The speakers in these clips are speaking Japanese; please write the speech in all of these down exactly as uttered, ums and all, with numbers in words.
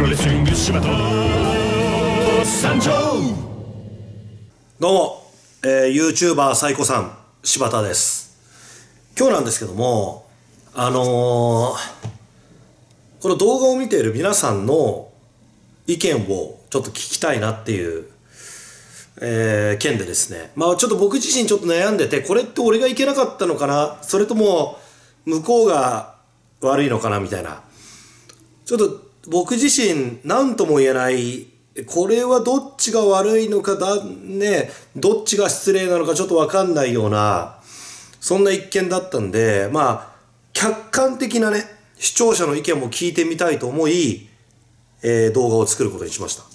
ロレスリング柴田参上。 どうも、えー、YouTuber サイコさん柴田です。今日なんですけども、あのー、この動画を見ている皆さんの意見をちょっと聞きたいなっていう、えー、件でですね、まあちょっと僕自身ちょっと悩んでて、これって俺がいけなかったのかな、それとも向こうが悪いのかなみたいな、ちょっと僕自身何とも言えない、これはどっちが悪いのかだね、どっちが失礼なのかちょっと分かんないような、そんな一件だったんで、まあ客観的なね、視聴者の意見も聞いてみたいと思い、えー、動画を作ることにしました。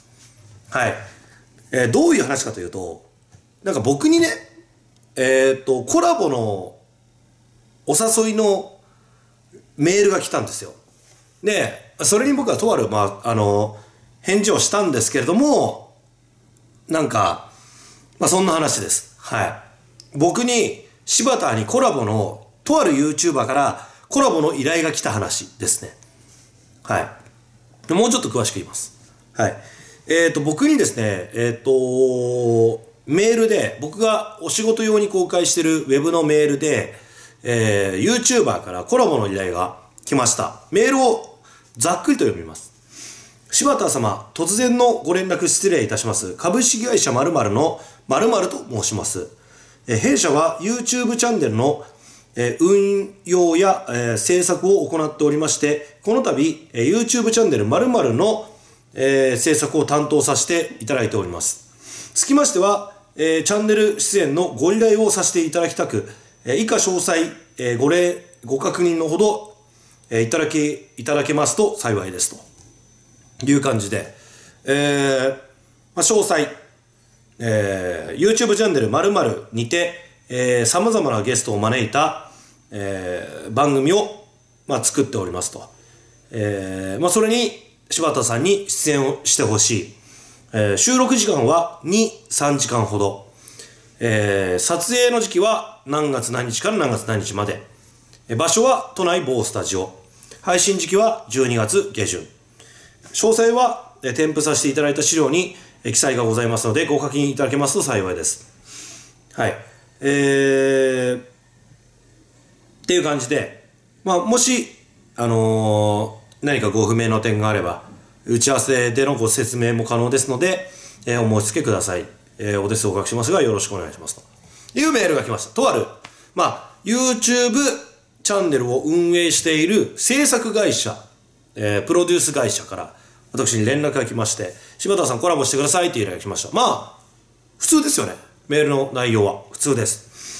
はい、えー、どういう話かというと、なんか僕にね、えっとコラボのお誘いのメールが来たんですよ。でそれに僕はとある、まあ、あの返事をしたんですけれども、なんか、まあ、そんな話です。はい。僕に柴田にコラボのとある YouTuber からコラボの依頼が来た話ですね。はい。もうちょっと詳しく言います。はい。えっと僕にですね、えっとメールで、僕がお仕事用に公開しているウェブのメールで、えー、YouTuber からコラボの依頼が来ました。メールをざっくりと読みます。柴田様、突然のご連絡失礼いたします。株式会社〇〇の〇〇と申します。えー、弊社は YouTube チャンネルの、えー、運用や、えー、制作を行っておりまして、この度、えー、YouTube チャンネル〇〇の、えー、制作を担当させていただいております。つきましては、えー、チャンネル出演のご依頼をさせていただきたく、えー、以下詳細、えー、ご例、ご確認のほど、えー、いただけ、いただけますと幸いですという感じで、えー、まあ、詳細、えー、YouTube チャンネル〇〇にて、えー、様々なゲストを招いた、えー、番組を、まあ、作っておりますと。えー、まあ、それに柴田さんに出演をしてほしい。えー、収録時間はに、さんじかんほど。えー、撮影の時期は何月何日から何月何日まで。場所は都内某スタジオ。配信時期はじゅうにがつげじゅん。詳細は添付させていただいた資料に記載がございますので、ご確認いただけますと幸いです。はい。えー、っていう感じで、まあ、もし、あのー、何かご不明の点があれば、打ち合わせでのご説明も可能ですので、えー、お申し付けください。えー、お手数をおかけしますが、よろしくお願いしますというメールが来ました。とある、まあ、YouTube チャンネルを運営している制作会社、えー、プロデュース会社から私に連絡が来まして、柴田さんコラボしてくださいっていう依頼が来ました。まあ、普通ですよね。メールの内容は普通です。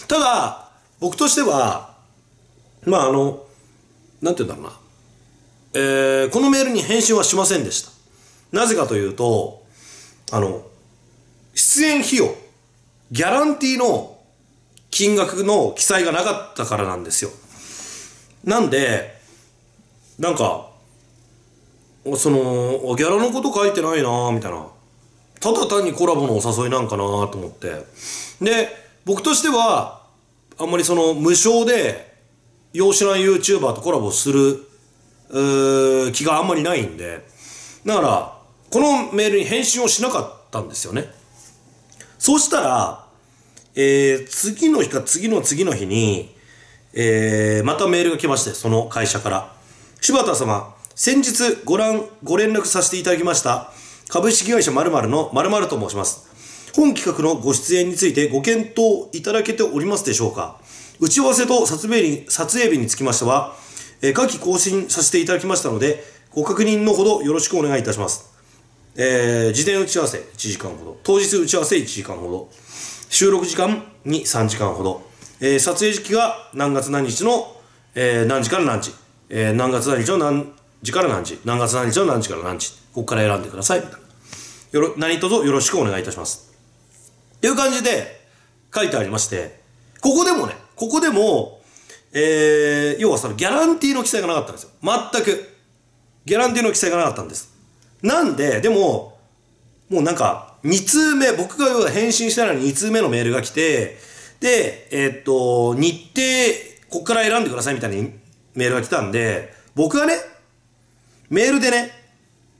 ただ、僕としては、まああの、なんて言うんだろうな。えー、このメールに返信はしませんでした。なぜかというと、あの、出演費用、ギャランティーの金額の記載がなかったからなんですよ。なんで、なんか、その、ギャラのこと書いてないなぁ、みたいな。ただ単にコラボのお誘いなんかなぁと思って。で、僕としては、あんまりその、無償で、容姿ない YouTuber とコラボする、う気があんまりないんで。だから、このメールに返信をしなかったんですよね。そうしたら、えー、次の日か次の次の日に、えー、またメールが来まして、その会社から。柴田様、先日ご覧、ご連絡させていただきました、株式会社〇〇の〇〇と申します。本企画のご出演についてご検討いただけておりますでしょうか。打ち合わせと撮影日に、撮影日につきましては、えー、下記更新させていただきましたので、ご確認のほどよろしくお願いいたします。えー、事前打ち合わせいちじかんほど、当日打ち合わせいちじかんほど、収録時間に、さんじかんほど、えー、撮影時期が何月何日の、えー、何時から何時、えー、何月何日の何時から何時、何月何日の何時から何時、ここから選んでください。よろ、何卒よろしくお願いいたします。っていう感じで書いてありまして、ここでもね、ここでも、えー、要はそのギャランティーの記載がなかったんですよ。全く。ギャランティーの記載がなかったんです。なんで、でも、もうなんか、に通目、僕が要は返信したのにに通目のメールが来て、で、えー、っと、日程、こっから選んでくださいみたいにメールが来たんで、僕はね、メールでね、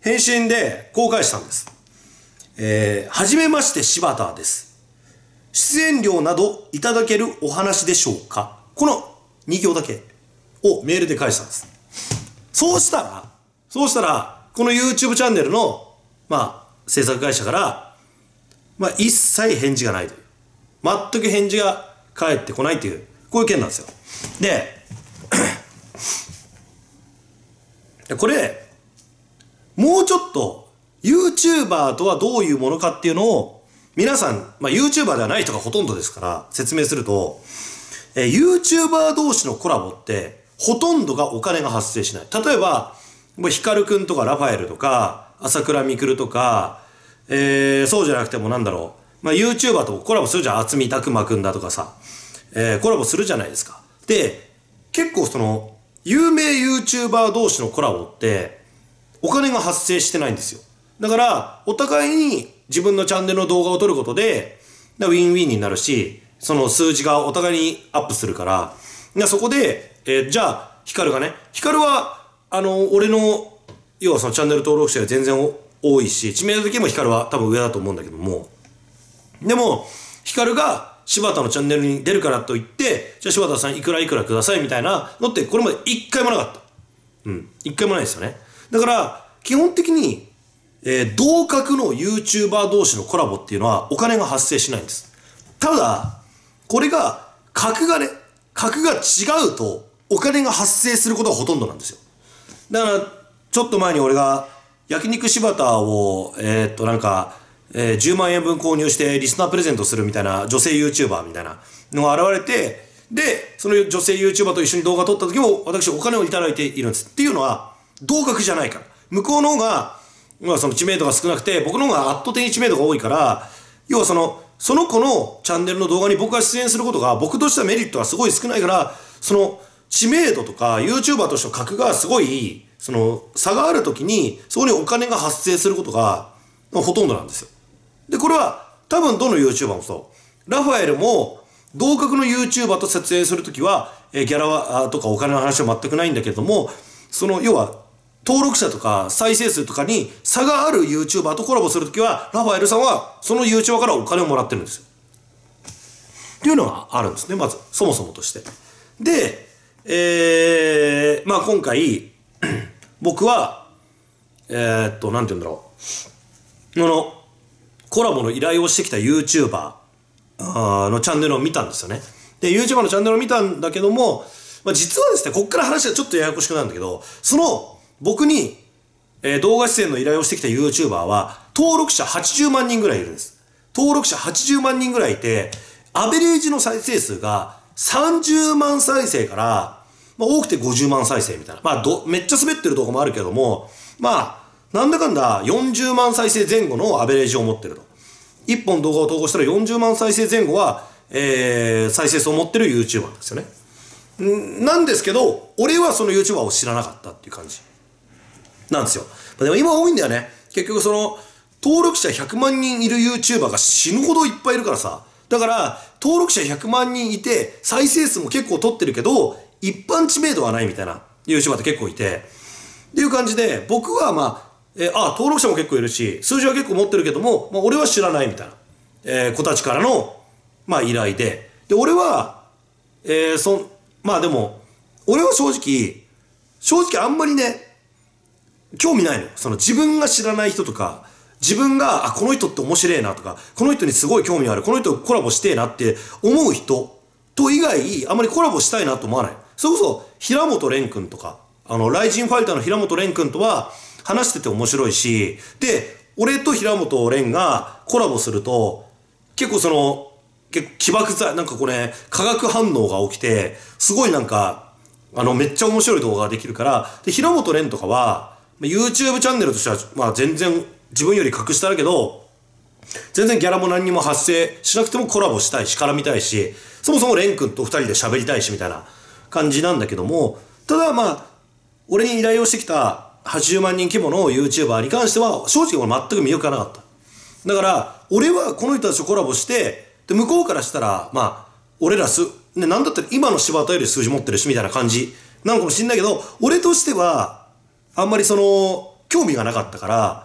返信で公開したんです。えー、はじめまして柴田です。出演料などいただけるお話でしょうか。このに行だけをメールで返したんです。そうしたら、そうしたら、この YouTube チャンネルの、まあ、制作会社から、まあ、一切返事がないという。全く返事が返ってこないという、こういう件なんですよ。で、これ、もうちょっと YouTuber とはどういうものかっていうのを皆さん、まあ YouTuber ではない人がほとんどですから説明すると、えー、YouTuber 同士のコラボってほとんどがお金が発生しない。例えば、ヒカルくんとかラファエルとか朝倉未来とか、えー、そうじゃなくてもなんだろう、まあ YouTuber とコラボするじゃん。渥美拓磨くんだとかさ、えー、コラボするじゃないですか。で、結構その有名 YouTuber 同士のコラボってお金が発生してないんですよ。だから、お互いに自分のチャンネルの動画を撮ることで、ウィンウィンになるし、その数字がお互いにアップするから、そこで、えー、じゃあ、ヒカルがね、ヒカルは、あの、俺の、要はそのチャンネル登録者が全然多いし、知名度的にもヒカルは多分上だと思うんだけども、でも、ヒカルが柴田のチャンネルに出るからと言って、じゃあ柴田さんいくらいくらくださいみたいなのって、これまで一回もなかった。うん。一回もないですよね。だから、基本的に、えー、同格の YouTuber 同士のコラボっていうのはお金が発生しないんです。ただ、これが、格がね、格が違うとお金が発生することがほとんどなんですよ。だから、ちょっと前に俺が焼肉柴田を、えー、っとなんか、えー、じゅうまんえんぶん購入してリスナープレゼントするみたいな女性 YouTuber みたいなのが現れて、で、その女性 YouTuber と一緒に動画撮った時も私お金をいただいているんです。っていうのは、同格じゃないから。向こうの方が、まあその知名度が少なくて、僕の方が圧倒的に知名度が多いから、要はその、その子のチャンネルの動画に僕が出演することが、僕としてはメリットがすごい少ないから、その、知名度とか YouTuber としての格がすごい、その、差があるときに、そこにお金が発生することが、ほとんどなんですよ。で、これは、多分どの YouTuber もそう。ラファエルも、同格の YouTuber と撮影するときは、えー、ギャラはとかお金の話は全くないんだけれども、その、要は、登録者とか再生数とかに差がある YouTuber とコラボするときは、ラファエルさんはその YouTuber からお金をもらってるんですよ。っていうのがあるんですね、まず。そもそもとして。で、えー、まあ今回、僕は、えー、っと、なんて言うんだろう。この、コラボの依頼をしてきた YouTuber のチャンネルを見たんですよね。で、YouTuber のチャンネルを見たんだけども、まあ実はですね、こっから話はちょっとややこしくなるんだけど、その、僕に、えー、動画出演の依頼をしてきた YouTuber は、登録者はちじゅうまんにんぐらいいるんです。登録者はちじゅうまんにんぐらいいて、アベレージの再生数がさんじゅうまん再生から、まあ多くてごじゅうまん再生みたいな。まあど、めっちゃ滑ってる動画もあるけども、まあ、なんだかんだよんじゅうまん再生前後のアベレージを持ってると。いっぽん動画を投稿したらよんじゅうまん再生前後は、えー、再生数を持ってる YouTuber なんですよね。んなんですけど、俺はその YouTuber を知らなかったっていう感じ。なんですよ。でも今多いんだよね。結局その、登録者ひゃくまんにんいる YouTuber が死ぬほどいっぱいいるからさ。だから、登録者ひゃくまんにんいて、再生数も結構取ってるけど、一般知名度はないみたいな YouTuber って結構いて。っていう感じで、僕はまあ、えー、あ、登録者も結構いるし、数字は結構持ってるけども、まあ俺は知らないみたいな、えー、子たちからの、まあ依頼で。で、俺は、えー、そん、まあでも、俺は正直、正直あんまりね、興味ないのよ。その自分が知らない人とか、自分が、あ、この人って面白いなとか、この人にすごい興味ある、この人とコラボしてえなって思う人と以外、あんまりコラボしたいなと思わない。それこそ、平本蓮くんとか、あの、ライジンファイターの平本蓮くんとは話してて面白いし、で、俺と平本蓮がコラボすると、結構その、結構起爆剤、なんかこれ、化学反応が起きて、すごいなんか、あの、めっちゃ面白い動画ができるから、で、平本蓮とかは、YouTube チャンネルとしては、まあ全然自分より格下だけど、全然ギャラも何にも発生しなくてもコラボしたいし、絡みたいし、そもそもレン君と二人で喋りたいしみたいな感じなんだけども、ただまあ、俺に依頼をしてきたはちじゅうまんにん規模の YouTuber に関しては、正直俺全く魅力がなかった。だから、俺はこの人たちとコラボして、で、向こうからしたら、まあ、俺らす、ね、なんだったら今の柴田より数字持ってるしみたいな感じなのかもしんないけど、俺としては、あんまりその、 興味がなかったから、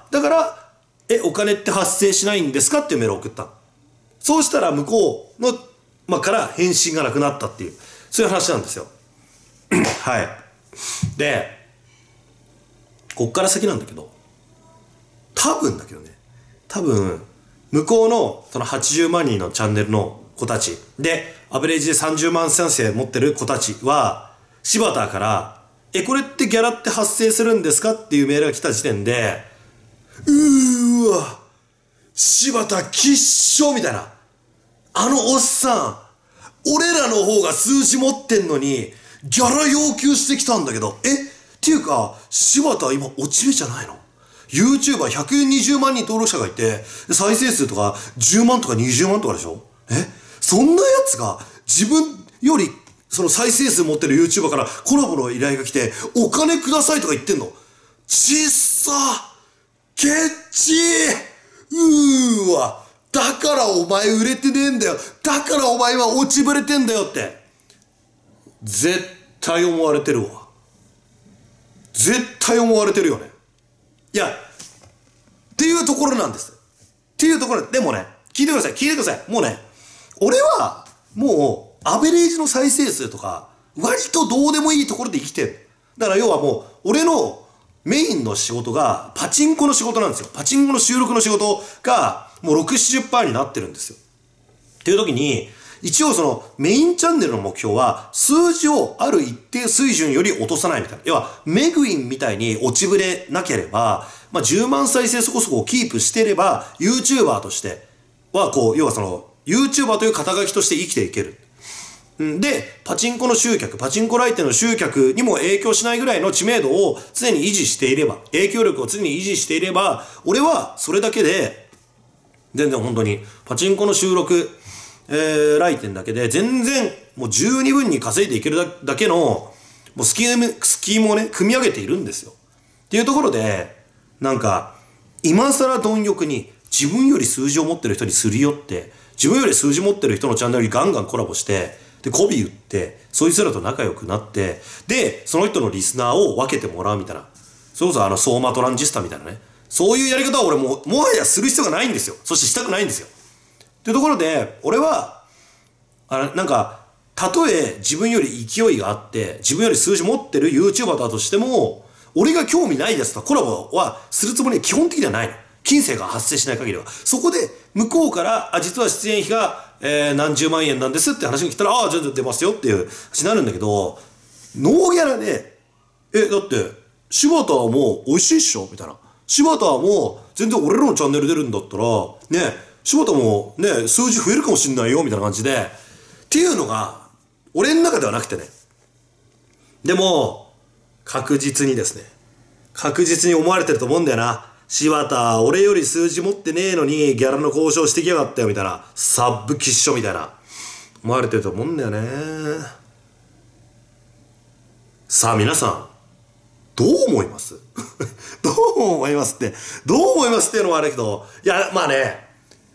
だから、え、お金って発生しないんですかっていうメールを送った。そうしたら向こうの、まあ、から返信がなくなったっていう、そういう話なんですよ。はい。で、こっから先なんだけど、多分だけどね、多分、向こうのそのはちじゅうまんにんのチャンネルの子たちで、アベレージでさんじゅうまん再生持ってる子たちは、柴田から、え、これってギャラって発生するんですかっていうメールが来た時点で、うーわ、柴田きっしょみたいな。あのおっさん、俺らの方が数字持ってんのに、ギャラ要求してきたんだけど、えっていうか、柴田今落ち目じゃないの？ YouTuberひゃくにじゅうまんにん登録者がいて、再生数とかじゅうまんとかにじゅうまんとかでしょ？えそんなやつが自分よりその再生数持ってる YouTuber からコラボの依頼が来て、お金くださいとか言ってんの？ちっさケッチーうーわだからお前売れてねえんだよ。だからお前は落ちぶれてんだよって。絶対思われてるわ。絶対思われてるよね。いや、っていうところなんです。っていうところでもね、聞いてください、聞いてください。もうね、俺は、もう、アベレージの再生数とか、割とどうでもいいところで生きてる。だから要はもう、俺のメインの仕事が、パチンコの仕事なんですよ。パチンコの収録の仕事が、もうろく、ななじゅっパーセント になってるんですよ。っていう時に、一応そのメインチャンネルの目標は数字をある一定水準より落とさないみたいな。要はメグインみたいに落ちぶれなければ、まあじゅうまん再生そこそこをキープしていれば YouTuber としてはこう、要はその YouTuber という肩書きとして生きていける。で、パチンコの集客、パチンコ来店の集客にも影響しないぐらいの知名度を常に維持していれば、影響力を常に維持していれば、俺はそれだけで全然本当にパチンコの収録、えー、来店だけで全然もう十二分に稼いでいけるだけのもうスキーム、スキームをね、組み上げているんですよ。っていうところで、なんか、今更貪欲に自分より数字を持ってる人にすり寄って、自分より数字持ってる人のチャンネルにガンガンコラボして、で、媚び売って、そいつらと仲良くなって、で、その人のリスナーを分けてもらうみたいな。それこそあの、相馬トランジスタみたいなね。そういうやり方は俺も、もはやする必要がないんですよ。そしてしたくないんですよ。っていうところで、俺は、あの、なんか、たとえ自分より勢いがあって、自分より数字持ってる YouTuber だとしても、俺が興味ないやつとコラボはするつもりは基本的にはないの。金銭が発生しない限りは。そこで、向こうから、あ、実は出演費が、えー、何十万円なんですって話が来たら、ああ、じゃあ出ますよっていう話になるんだけど、ノーギャラで、え、だって、柴田はもう美味しいっしょみたいな。柴田はもう全然俺らのチャンネル出るんだったら、ね、柴田もね、数字増えるかもしんないよみたいな感じで、っていうのが、俺の中ではなくてね。でも、確実にですね、確実に思われてると思うんだよな。柴田、俺より数字持ってねえのにギャラの交渉してきやがったよみたいな。サッブキッショみたいな。思われてると思うんだよね。さあ皆さん、どう思いますどう思いますって、どう思いますっていうのはあれだけど、いや、まあね、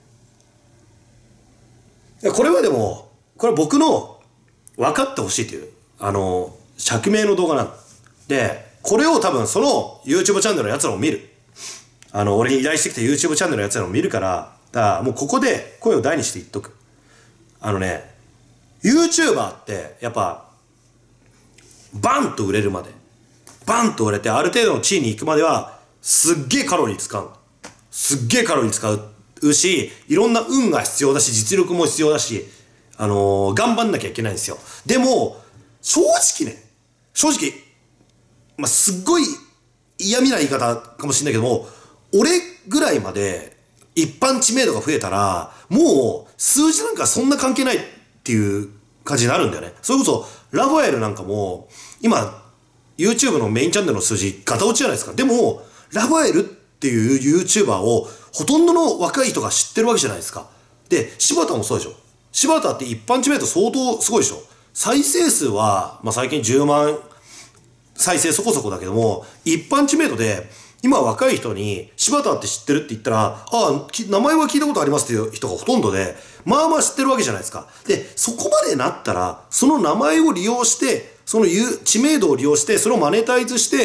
いやこれはでも、これは僕の分かってほしいという、あの、釈明の動画なんで、これを多分その YouTube チャンネルのやつらも見る。あの、俺に依頼してきた YouTube チャンネルのやつらも見るから、だからもうここで声を大にして言っとく。あのね、YouTuber ってやっぱ、バンと売れるまで、バンと売れてある程度の地位に行くまでは、すっげえカロリー使う。すっげえカロリー使うし、いろんな運が必要だし、実力も必要だし、あのー、頑張んなきゃいけないんですよ。でも、正直ね、正直、まあ、すっごい嫌味な言い方かもしれないけども、俺ぐらいまで一般知名度が増えたら、もう数字なんかそんな関係ないっていう感じになるんだよね。それこそ、ラファエルなんかも、今、YouTube のメインチャンネルの数字、ガタ落ちじゃないですか。でも、ラファエルっていう YouTuber を、ほとんどの若い人が知ってるわけじゃないですか。で、柴田もそうでしょ。柴田って一般知名度相当すごいでしょ。再生数は、まあ、最近じゅうまん再生そこそこだけども、一般知名度で、今若い人に柴田って知ってるって言ったら、ああ、名前は聞いたことありますっていう人がほとんどで、まあまあ知ってるわけじゃないですか。で、そこまでなったら、その名前を利用して、その知名度を利用して、それをマネタイズして、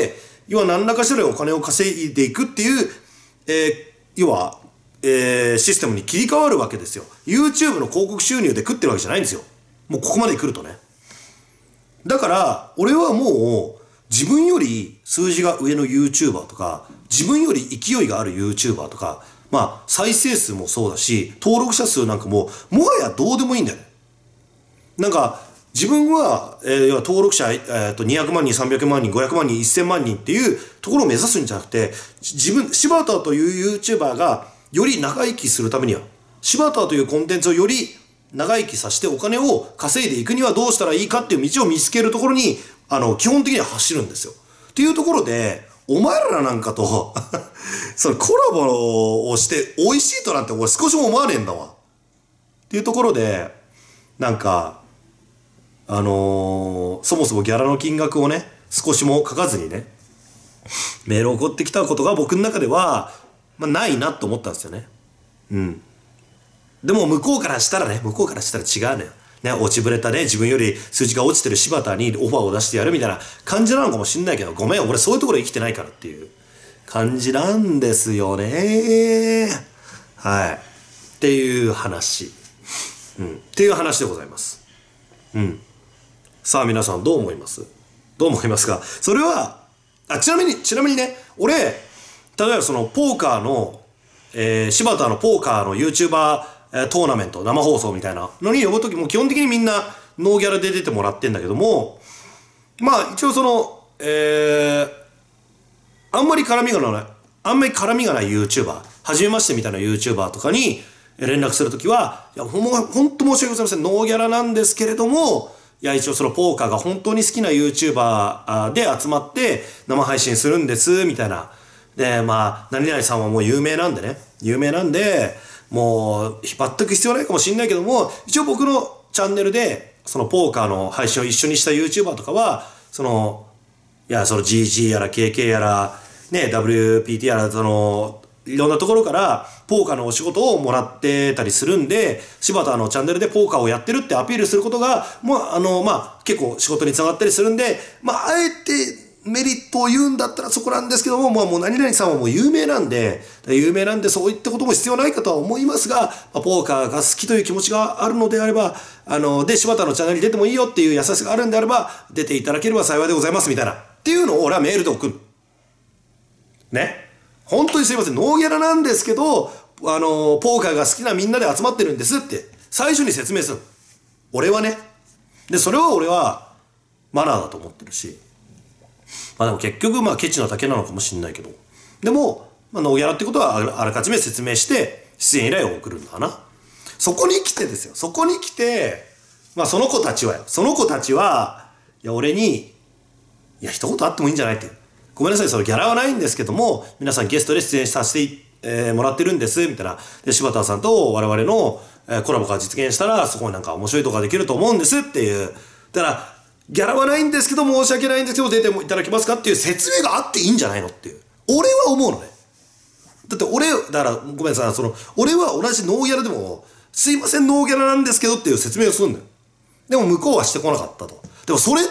要は何らかしらでお金を稼いでいくっていう、えー、要は、えー、システムに切り替わるわけですよ。 YouTube の広告収入で食ってるわけじゃないんですよ。もうここまで来るとね。だから俺はもう自分より数字が上の YouTuber とか、自分より勢いがある YouTuber とか、まあ再生数もそうだし登録者数なんかももはやどうでもいいんだよね。なんか自分は、えー、要は登録者、えー、とにひゃくまんにん、さんびゃくまんにん、ごひゃくまんにん、せんまんにんっていうところを目指すんじゃなくて、自分柴田という YouTuber がより長生きするためには、柴田というコンテンツをより長生きさせてお金を稼いでいくにはどうしたらいいかっていう道を見つけるところに、あの、基本的には走るんですよ。っていうところで、お前らなんかと、そのコラボをして美味しいとなんて俺少しも思わねえんだわ。っていうところで、なんか、あのー、そもそもギャラの金額をね、少しも書かずにね、メールを送ってきたことが僕の中では、まあ、ないなと思ったんですよね。うん。でも向こうからしたらね、向こうからしたら違うのよ。ね、落ちぶれたね、自分より数字が落ちてる柴田にオファーを出してやるみたいな感じなのかもしんないけど、ごめん、俺そういうところ生きてないからっていう感じなんですよね。はい。っていう話。うん。っていう話でございます。うん。さあ皆さんどう思います？どう思いますか？それは、あ、ちなみに、ちなみにね、俺、例えばそのポーカーの、えー、柴田のポーカーの YouTuber、えー、トーナメント、生放送みたいなのに呼ぶときも基本的にみんなノーギャラで出てもらってんだけども、まあ一応その、えー、あんまり絡みがない、あんまり絡みがない YouTuber、初めましてみたいな YouTuber とかに連絡するときは、いや、ほん、ほんと申し訳ございません。ノーギャラなんですけれども、いや、一応そのポーカーが本当に好きな YouTuber で集まって生配信するんです、みたいな。で、まあ、何々さんはもう有名なんでね。有名なんで、もう、全く必要ないかもしれないけども、一応僕のチャンネルで、そのポーカーの配信を一緒にした YouTuber とかは、その、いや、その ジージー やら ケーケー やら、ね、ダブリューピーティー やら、その、いろんなところからポーカーのお仕事をもらってたりするんで、柴田のチャンネルでポーカーをやってるってアピールすることが、もうあの、まあ、結構仕事につながったりするんで、まあ、あえてメリットを言うんだったらそこなんですけども、まあ、もう何々さんはもう有名なんで、有名なんでそういったことも必要ないかとは思いますが、まあ、ポーカーが好きという気持ちがあるのであれば、あの、で、柴田のチャンネルに出てもいいよっていう優しさがあるんであれば、出ていただければ幸いでございますみたいな。っていうのを俺はメールで送る。ね。本当にすいません、ノーギャラなんですけど、あの、ポーカーが好きなみんなで集まってるんですって、最初に説明する。俺はね。で、それは俺は、マナーだと思ってるし。まあでも結局、まあケチなだけなのかもしれないけど。でも、まあ、ノーギャラってことはあらかじめ説明して、出演依頼を送るんだな。そこに来てですよ。そこに来て、まあその子たちはよ。その子たちは、いや、俺に、いや、一言あってもいいんじゃないって。ごめんなさい、そのギャラはないんですけども、皆さんゲストで出演させて、えー、もらってるんです、みたいな。で、柴田さんと我々の、えー、コラボが実現したら、そこになんか面白いとこができると思うんですっていう。だから、ギャラはないんですけど、申し訳ないんですけど、出てもいただけますかっていう説明があっていいんじゃないのっていう。俺は思うのね。だって俺、だから、ごめんなさい、その、俺は同じノーギャラでも、すいません、ノーギャラなんですけどっていう説明をするんだよ。でも向こうはしてこなかったと。でもそれって、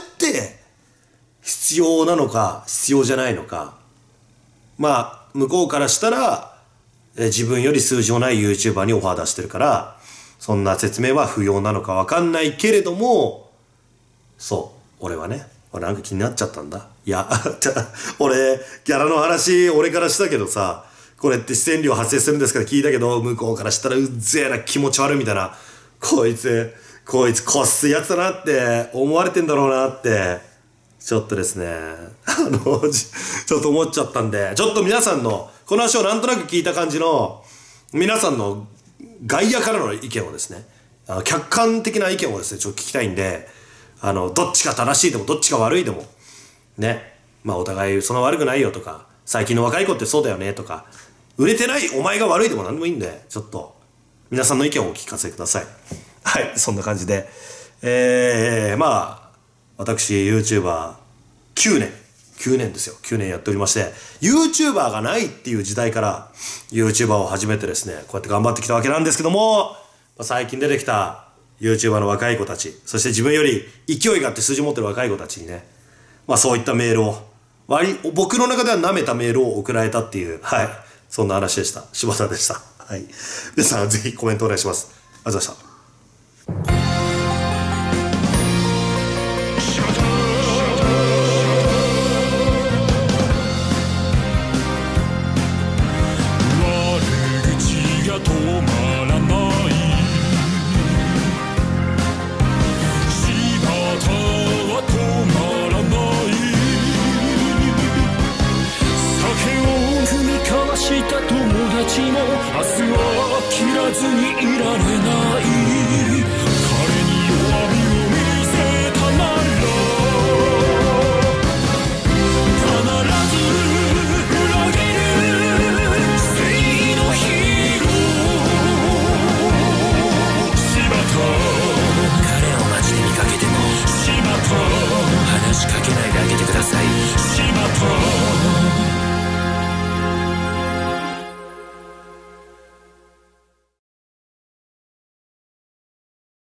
必要なのか必要じゃないのか、まあ向こうからしたらえ自分より数字のない YouTuber にオファー出してるからそんな説明は不要なのか分かんないけれども、そう俺はね、俺なんか気になっちゃったんだ。いや俺ギャラの話俺からしたけどさ、これって出演料発生するんですから聞いたけど、向こうからしたらうっぜえな気持ち悪いみたいな、こいつこいつこっすいやつだなって思われてんだろうなってちょっとですね、あの、ちょっと思っちゃったんで、ちょっと皆さんの、この話をなんとなく聞いた感じの、皆さんの外野からの意見をですね、あの客観的な意見をですね、ちょっと聞きたいんで、あの、どっちが正しいでも、どっちが悪いでも、ね、まあお互いそんな悪くないよとか、最近の若い子ってそうだよねとか、売れてないお前が悪いでも何でもいいんで、ちょっと、皆さんの意見をお聞かせください。はい、そんな感じで、えー、まあ、私 YouTuber きゅうねんきゅうねんですよ。きゅうねんやっておりまして、 YouTuber がないっていう時代から YouTuber を始めてですね、こうやって頑張ってきたわけなんですけども、まあ、最近出てきた YouTuber の若い子たち、そして自分より勢いがあって数字持ってる若い子たちにね、まあそういったメールを割僕の中では舐めたメールを送られたっていう、はい、そんな話でした。柴田でした。はい、皆さんぜひコメントお願いします。ありがとうございました。 した友達も明日は切らずにいられ